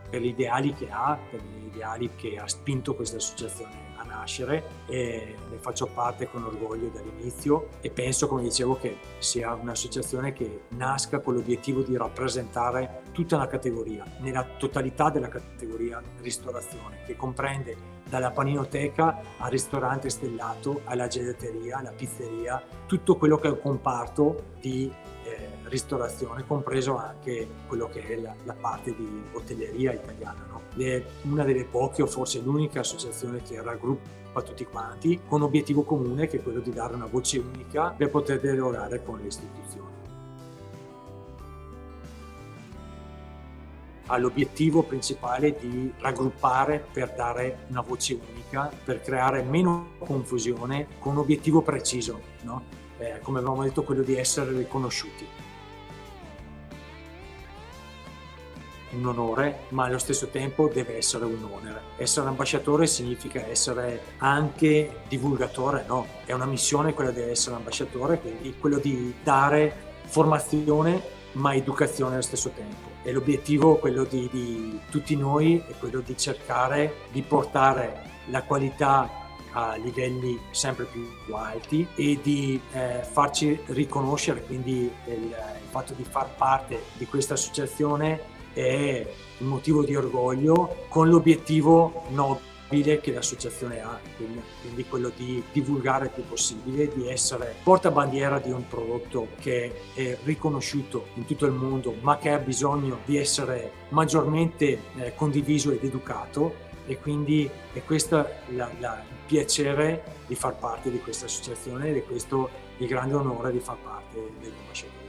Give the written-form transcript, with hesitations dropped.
per gli ideali che ha, per gli ideali che ha spinto questa associazione a nascere, e ne faccio parte con orgoglio dall'inizio e penso, come dicevo, che sia un'associazione che nasca con l'obiettivo di rappresentare tutta la categoria, nella totalità della categoria ristorazione, che comprende dalla paninoteca al ristorante stellato, alla gelateria, alla pizzeria, tutto quello che è il comparto di ristorazione, compreso anche quello che è la parte di hotelleria italiana, no? È una delle poche, o forse l'unica associazione che raggruppa tutti quanti con obiettivo comune, che è quello di dare una voce unica per poter dialogare con le istituzioni. Ha l'obiettivo principale di raggruppare per dare una voce unica, per creare meno confusione, con un obiettivo preciso, no? Come avevamo detto, quello di essere riconosciuti. Un onore, ma allo stesso tempo deve essere un onere. Essere ambasciatore significa essere anche divulgatore, no? È una missione quella di essere ambasciatore, quindi quello di dare formazione ma educazione allo stesso tempo. E l'obiettivo, quello di tutti noi, è quello di cercare di portare la qualità a livelli sempre più alti e di farci riconoscere, quindi il fatto di far parte di questa associazione è un motivo di orgoglio, con l'obiettivo nobile che l'associazione ha, quindi quello di divulgare il più possibile, di essere portabandiera di un prodotto che è riconosciuto in tutto il mondo, ma che ha bisogno di essere maggiormente condiviso ed educato. E quindi è questo il piacere di far parte di questa associazione, ed è questo il grande onore di far parte degli ambasciatori.